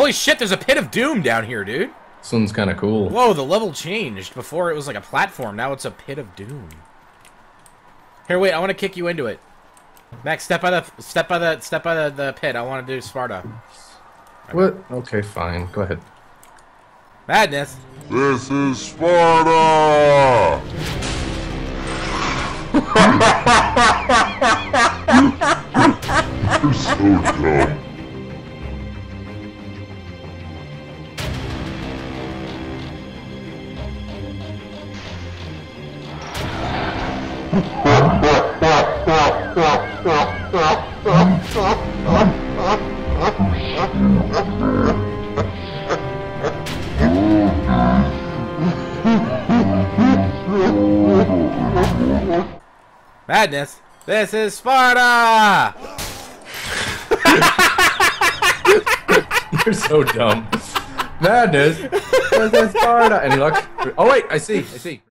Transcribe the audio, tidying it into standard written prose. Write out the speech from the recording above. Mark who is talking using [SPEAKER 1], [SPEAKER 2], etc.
[SPEAKER 1] Holy shit, there's a pit of doom down here, dude.
[SPEAKER 2] This one's kind of cool.
[SPEAKER 1] Whoa, the level changed. Before it was like a platform. Now it's a pit of doom. Here, wait. I want to kick you into it. Max, step by the pit. I want to do Sparta.
[SPEAKER 2] What? Okay, fine. Go ahead.
[SPEAKER 1] Madness.
[SPEAKER 3] This is Sparta! You're so dumb.
[SPEAKER 1] Madness. This is Sparta!
[SPEAKER 2] You're so dumb. Madness. This is Sparta. Any luck? Oh wait, I see.